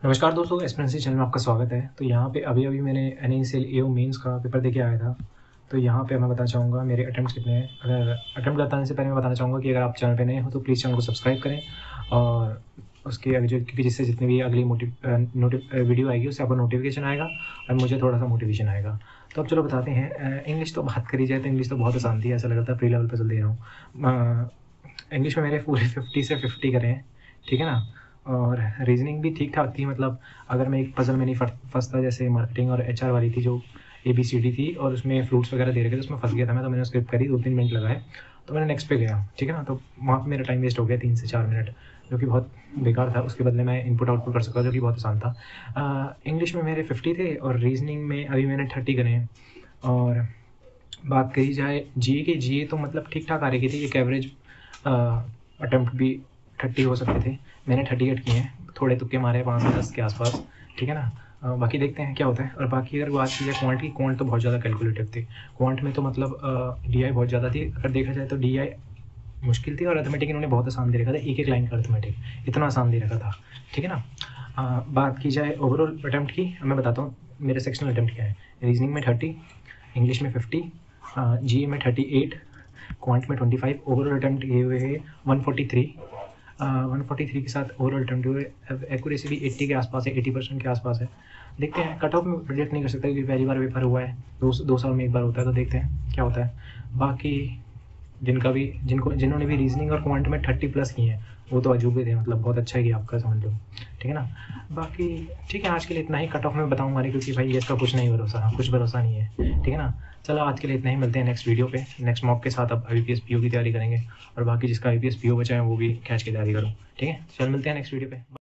नमस्कार दोस्तों, एस्पिरेंसी चैनल में आपका स्वागत है। तो यहाँ पे अभी-अभी मैंने एनएसएल एओ मेंस का पेपर देके आया था। तो यहाँ पे मैं बताना चाहूँगा मेरे अटेम्प्ट्स कितने हैं। अगर अटेम्प्ट बताने से पहले मैं बताना चाहूँगा कि अगर आप चैनल पे नए हो तो प्लीज़ चैनल को सब्सक्राइब करें और उसके आगे जो क्योंकि जिससे जितनी भी अगली वीडियो आएगी उससे आपको नोटिफिकेशन आएगा और मुझे थोड़ा-सा मोटिवेशन आएगा। तो अब चलो बताते हैं। इंग्लिश तो बात करी जाए तो इंग्लिश तो बहुत आसान थी, ऐसा लग रहा था प्री लेवल पज़ल दे रहा हूँ। इंग्लिश में मेरे पूरे 50 से 50 करे हैं, ठीक है ना? और रीज़निंग भी ठीक-ठाक थी, मतलब अगर मैं एक पज़ल में नहीं फँसता, जैसे मार्केटिंग और एचआर वाली थी जो एबीसीडी थी और उसमें फ्रूट्स वगैरह दे रखे थे, उसमें फँस गया था मैं। तो मैंने स्किप करी, 2-3 मिनट लगाए, तो मैंने नेक्स्ट पे गया, ठीक है ना? तो वहाँ पे मेरा टाइम वेस्ट हो गया 3 से 4 मिनट, जो कि बहुत बेकार था। उसके बदले मैं इनपुट-आउटपुट कर सकता था, जो कि बहुत आसान था। इंग्लिश में मेरे 50 थे और रीज़निंग में अभी मैंने 30 करे हैं। और बात करी जाए जीए की, जीए तो मतलब ठीक-ठाक आ रही थी, एक एवरेज अटेम्प्ट भी 30 हो सकते थे। मैंने 38 किए हैं, थोड़े तुक्के मारे 5 से 10 के आसपास, ठीक है ना? बाकी देखते हैं क्या होता है। और बाकी अगर बात की जाए क्वांट की, क्वांट तो बहुत ज़्यादा कैलकुलेटिव थी। क्वांट में तो मतलब डीआई बहुत ज़्यादा थी। अगर देखा जाए तो डीआई मुश्किल थी और अर्थमेटिक इन्होंने बहुत आसान दे रखा था, एक-एक लाइन का अर्थमेटिक, इतना आसान दे रखा था, ठीक है ना? बात की जाए ओवरऑल अटेम्प्ट की, मैं बताता हूँ मेरे सेक्शनल अटेम्प्ट क्या है। रीज़निंग में 30, इंग्लिश में 50, जीए में 38, क्वांट में 25, ओवरऑल अटेम्प्ट ये हुए हैं 143। 143 के साथ ओवरऑल अटेम्प्ट हुए। एक्यूरेसी भी 80 के आसपास है, 80% के आसपास है। देखते हैं, कट ऑफ में प्रेडिक्ट नहीं कर सकता क्योंकि पहली बार पेपर हुआ है, 2 साल में एक बार होता है, तो देखते हैं क्या होता है। बाकी जिन्होंने भी रीजनिंग और क्वांट में 30 प्लस किए हैं वो तो अजूबे थे, मतलब बहुत अच्छा है कि आपका समझ लो, ठीक है ना? बाकी ठीक है, आज के लिए इतना ही। कट ऑफ में बताऊंगा नहीं क्योंकि भाई ये इसका कुछ नहीं भरोसा, कुछ भरोसा नहीं है, ठीक है ना? चलो आज के लिए इतना ही, मिलते हैं नेक्स्ट वीडियो पे, नेक्स्ट मॉक के साथ। अब आईपीएस पीओ की तैयारी करेंगे और बाकी जिसका आईपीएस पीओ बचा है वो भी खींच के तैयारी करो, ठीक है? चल मिलते हैं नेक्स्ट वीडियो पे।